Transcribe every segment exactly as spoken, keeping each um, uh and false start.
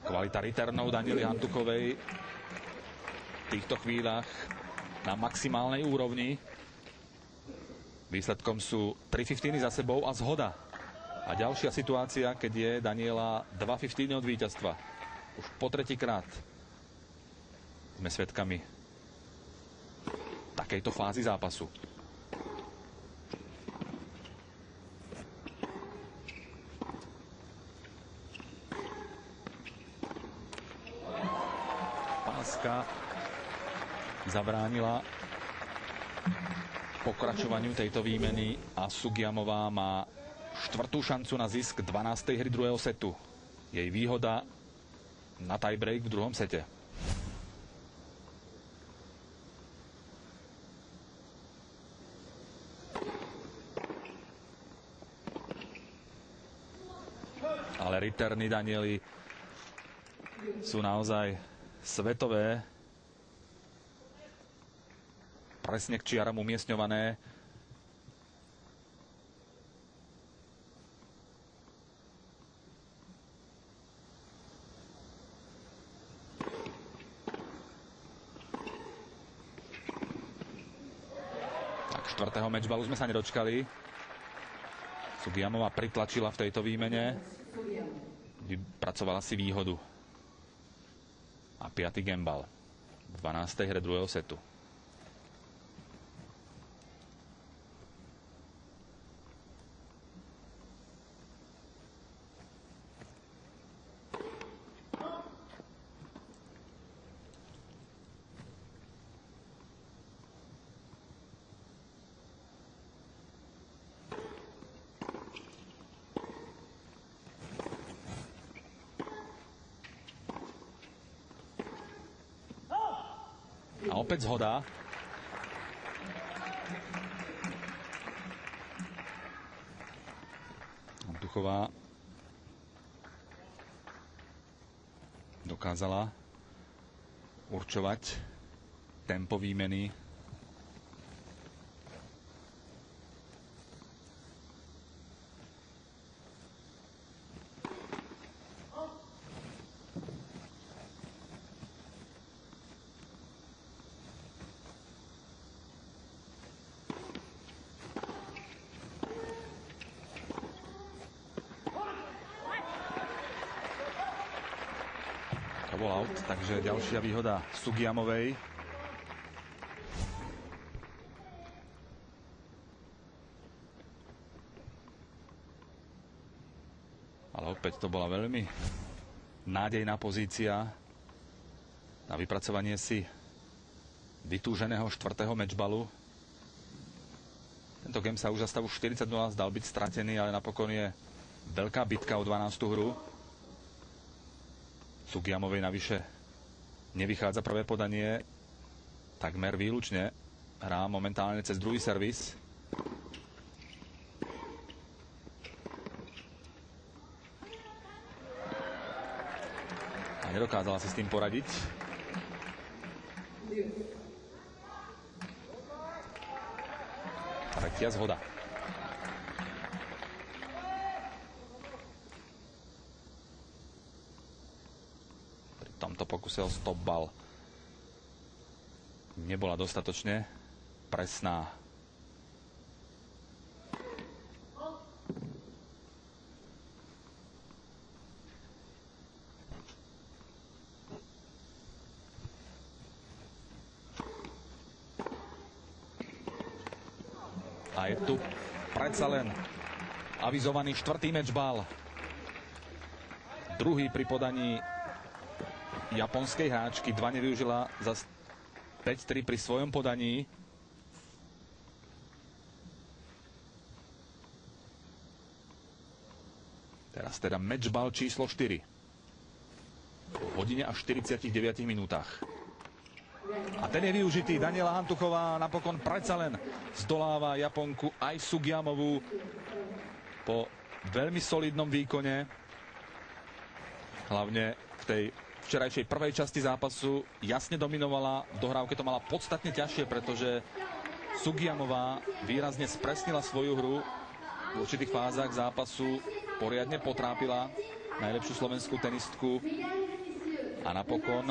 Kvalita returnov Daniely Hantuchovej v týchto chvíľach na maximálnej úrovni. Výsledkom sú tri fifteeny za sebou a zhoda. A ďalšia situácia, keď je Daniela dva fifteeny od víťazstva. Už po tretíkrát sme svedkami takejto fázy zápasu. Páska zabránila pokračovaniu tejto výmeny a Sugiamová má štvrtú šancu na zisk dvanástej hry druhého setu. Jej výhoda na tiebreak v druhom sete. Ale returny Daniely sú naozaj svetové. Presne k čiaram umiestňované. Tak štvrtého matchballu sme sa nedočkali. Sugiamová pritlačila v tejto výmene. Vypracovala si výhodu. A piaty gambal v dvanástej hre druhého setu. A opäť zhoda. Hantuchová dokázala určovať tempo výmeny. To bol out, takže ďalšia výhoda Sugiamovej. Ale opäť to bola veľmi nádejná pozícia na vypracovanie si vytúženého štvrtého matchballu. Tento game sa už za stavu štyridsať nula zdal byť stratený, ale napokon je veľká bitka o dvanástu hru. Sugiamovej navyše nevychádza prvé podanie, takmer výlučne hrá momentálne cez druhý servis. A nedokázala si s tým poradiť. Tretia zhoda. V tomto pokuse o stop ball nebola dostatočne presná. A je tu predsa len avizovaný štvrtý matchball. Druhý pri podaní japonskej hráčky. Dva nevyužila, za päť tri pri svojom podaní. Teraz teda matchball číslo štyri. V hodine a štyridsiatich deviatich minútach. A ten je využitý. Daniela Hantuchová napokon predsa len zdoláva Japonku aj Sugiamovú po veľmi solidnom výkone. Hlavne v tej včerajšej prvej časti zápasu jasne dominovala. V dohrávke to mala podstatne ťažšie, pretože Sugiamová výrazne spresnila svoju hru. V určitých fázach zápasu poriadne potrápila najlepšiu slovenskú tenistku. A napokon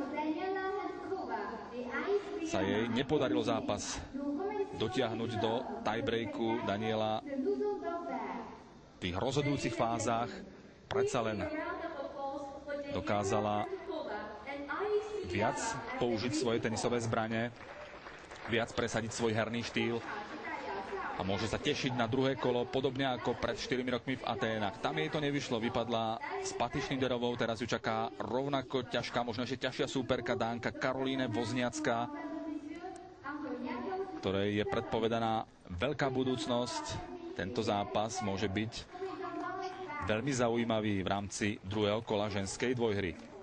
sa jej nepodarilo zápas dotiahnuť do tiebreaku. Daniela v tých rozhodujúcich fázach predsa len dokázala viac použiť svoje tenisové zbrane, viac presadiť svoj herný štýl a môže sa tešiť na druhé kolo, podobne ako pred štyrmi rokmi v Aténach. Tam jej to nevyšlo, vypadla s Patty Schneiderovou, teraz ju čaká rovnako ťažká, možno ešte ťažšia súperka, Dánka Karolíne Wozniacká, ktorej je predpovedaná veľká budúcnosť. Tento zápas môže byť veľmi zaujímavý v rámci druhého kola ženskej dvojhry.